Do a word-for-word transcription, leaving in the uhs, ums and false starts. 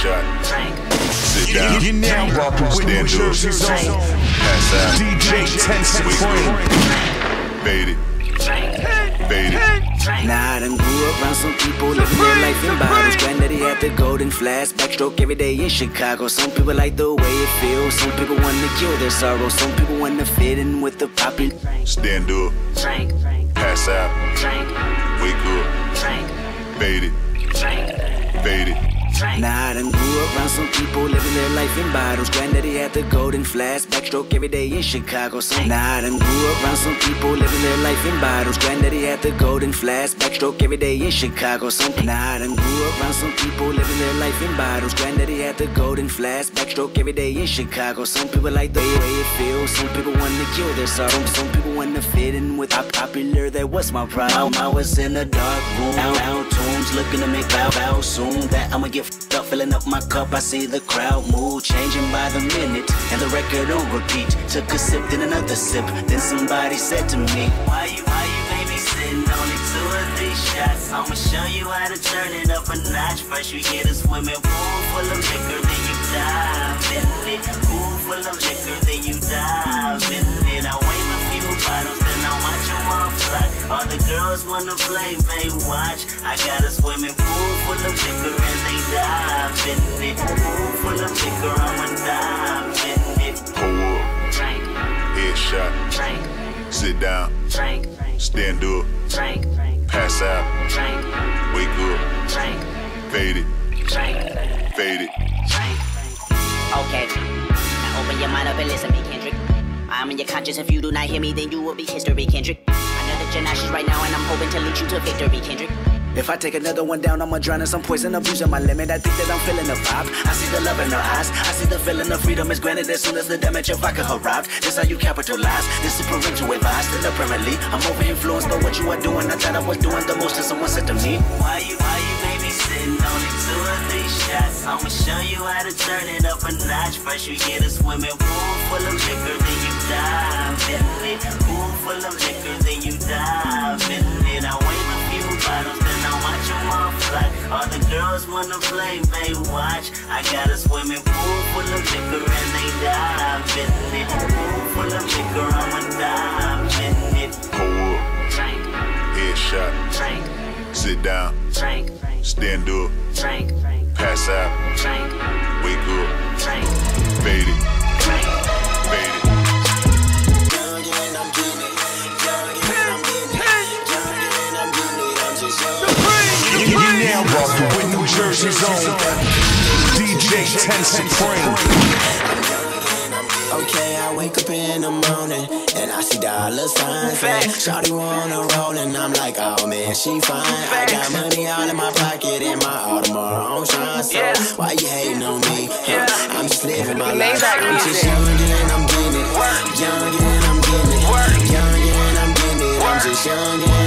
Headshot. Sit down. You're now rocking with New Jersey Zone. Pass out. D J ten Supreme. Fade it. Fade it. Nah, I done grew up around some people living their life in bottles. Granddaddy had the golden flask, backstroke every day in Chicago. Some people like the way it feels. Some people want to cure their sorrow. Some people want to fit in with the popular. Stand up. Pass out. Wake up. Fade it. Fade it. Nah, I done grew up around some people living their life in bottles. Granddaddy had the golden flask, backstroke every day in Chicago. Some nah, I done grew up around some people living their life in bottles. Granddaddy had the golden flask, backstroke every day in Chicago. Some nah, I done grew up around some people living their life in bottles. Granddaddy had the golden flask, backstroke every day in Chicago. Some people like the way it feels. Some people want to cure their sorrow. Some people want to fit in with how popular. That was my problem. I was in a dark room, out, out tunes, looking to make bow bow soon. That I'ma get up, filling up my cup. I see the crowd mood changing by the minute, and the record on repeat. Took a sip, then another sip. Then somebody said to me, Why you, why you babysitting? Only two or three shots. I'ma show you how to turn it up a notch. First you get a swimming pool full of liquor, then you dive in it. Pool full of liquor, then you dive in it. I wave a few bottles, then I watch them all fly. All the girls wanna play, they watch. I got a swimming pool full of liquor and they dive in it. Pool full of liquor, I'ma dive in it. Pull up. Headshot. Sit down. Stand up. Pass out. Wake up. Fade it. Fade it. Okay, now open your mind up and listen to me, Kendrick. I'm in your conscience. If you do not hear me, then you will be history, Kendrick. I know that you're nauseous right now, and I'm hoping to lead you to victory, Kendrick. If I take another one down, I'ma drown in some poison, abusing my limit. I think that I'm feeling the vibe. I see the love in her eyes. I see the feeling of freedom is granted as soon as the damage of vodka arrived. This how you capitalize. This is parental advice. Then apparently, I'm over influenced by what you are doing. I thought I was doing the most, and someone said to me, Why you, why you babysitting? Only two or three shots. I'ma show you how to turn it up a notch. First you get a swimming pool full of liquor, then you dive in it. Pool full of liquor, then you dive in it. I wave a few bottles, then I watch them all fly. All the girls wanna play, they watch. I got a swimming pool full of liquor and they dive in it. Pool full of liquor, I'ma dive in it. Pull up. Headshot. Sit down. Stand up. Pass out. Wake up. Fade it. Fade it. You're now rocking with New Jersey Zone. D J ten Supreme. Okay, I wake up in the morning and I see dollar signs. Shawty wanna roll and I'm like, oh man, she fine. I got money all in my pocket and my Audemars on shine. So why you hating on me? Huh? I'm just living my life. I'm just young and I'm getting it. Young and I'm getting it. Young and I'm getting it. I'm just young and